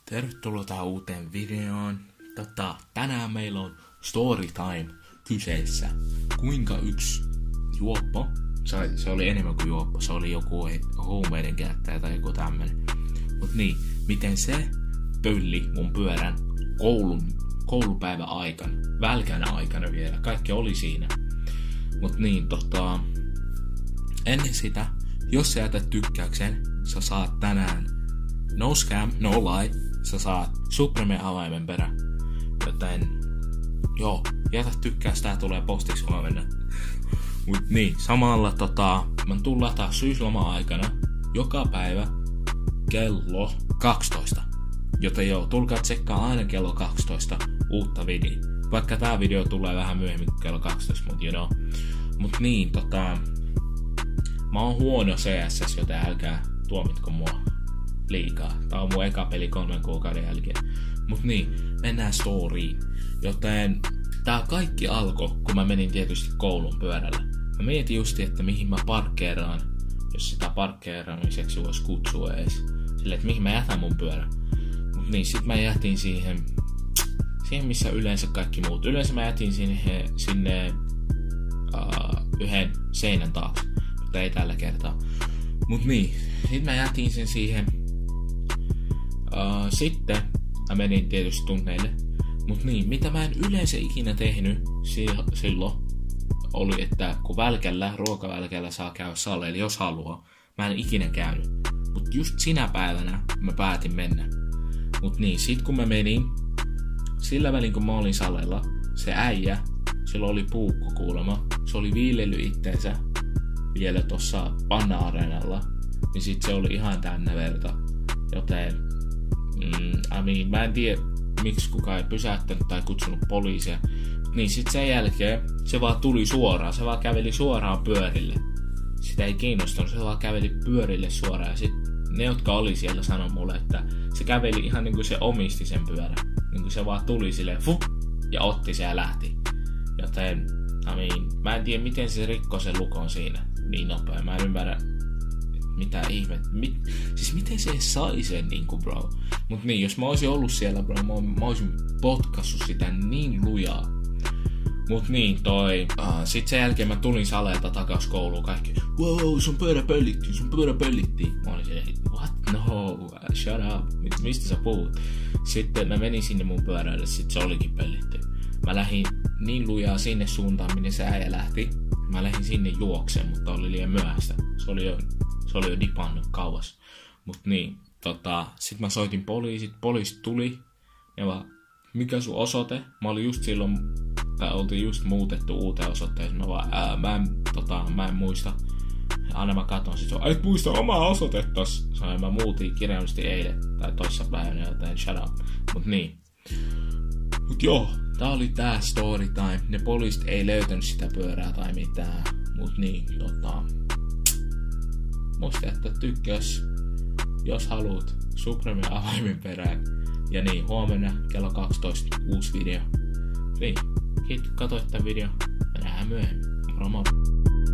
Tervetuloa tähän uuteen videoon. Tänään meillä on story time kyseessä. Kuinka yksi juoppo, se oli enemmän kuin juoppo, se oli joku huumeiden käyttäjä tai joku tämmönen. Mut niin, miten se pölli mun pyörän koulupäivän aikana, välkänä aikana vielä, kaikki oli siinä. Mut niin, ennen sitä, jos sä jätät tykkäyksen, sä saat tänään no scam, no lie, sä saat Supreme avaimen perä. Joten, joo, jätä tykkäys, tää tulee postiksi huomenna. Mut niin, samalla mä tullaan taas syysloma-aikana joka päivä kello 12. Joten joo, tulkaa tsekkaa aina kello 12 uutta videoa. Vaikka tää video tulee vähän myöhemmin kuin kello 12, mut niin, mä oon huono CSS, joten älkää tuomitko mua liikaa. Tää on mun eka peli 3 kuukauden jälkeen. Mut niin, mennään storyin. Joten tää kaikki alkoi, kun mä menin tietysti koulun pyörällä. Mä mietin justi, että mihin mä parkkeeraan, jos sitä parkkeeraamiseksi voisi kutsua edes. Silleen, että mihin mä jätän mun pyörän. Mut niin, sit mä jätin siihen missä yleensä kaikki muut. Yleensä mä jätin sinne yhden seinän taakse, mutta ei tällä kertaa. Mut niin, sit mä jätin sen siihen. Sitten mä menin tietysti tunneille. Mut niin, mitä mä en yleensä ikinä tehnyt silloin oli, että kun ruokavälkällä saa käydä saleilla, jos haluaa. Mä en ikinä käynyt. Mut just sinä päivänä mä päätin mennä. Mut niin, sit kun mä menin, sillä välin kun mä olin salella, se äijä, sillä oli puukko kuulemma. Se oli viilellyt itteensä vielä tossa Panna-areenalla. Niin sit se oli ihan täynnä verta. Joten mä en tiedä miksi kukaan ei pysäyttänyt tai kutsunut poliisia. Niin sit sen jälkeen se vaan tuli suoraan. Se vaan käveli suoraan pyörille. Sitä ei kiinnostanut, se vaan käveli pyörille suoraan. Ja sit ne, jotka oli siellä, sanoi mulle, että se käveli ihan niinku se omisti sen pyörän. Niinku se vaan tuli silleen ja otti sen ja lähti. Joten mä en tiedä miten se rikkoi sen lukon siinä niin nopea. Mä en ymmärrä mitä ihmettä. Siis miten se sai sen niinku bro. Mut niin, jos mä oisin ollut siellä bro, mä oisin potkassut sitä niin lujaa. Mut niin, sit sen jälkeen mä tulin saleelta takas kouluun kaikki. Wow, sun pyörä pöllittiin. Mä olin silleen, what? No, shut up. Mistä sä puhut? Sitten mä menin sinne mun pyörälle, sit se olikin pöllitty. Mä lähdin niin lujaa sinne suuntaan, minne se äijä lähti. Mä lähdin sinne juokseen, mutta oli liian myöhäistä. Se oli jo dipannut kauas. Mut niin, sit mä soitin poliisit tuli. Ne vaan, mikä sun osoite? Mä olin just silloin, oltiin just muutettu uuteen osoitteeseen. Mä vaan, mä en muista. Aina mä katon, sit se on, et muista omaa osoitettas. Mä muutin kirjaimellisesti eilen tai toissapäivänä, joten shut up. Mut niin. Mut joo, tää oli tää story time. Ne poliisit ei löytänyt sitä pyörää tai mitään. Mut niin, muista jättää tykkäys, jos haluat Supreme avaimen perään. Ja niin, huomenna kello 12 uusi video. Niin, kiitos katsoit tän video. Me nähdään myöhemmin. Moro moro.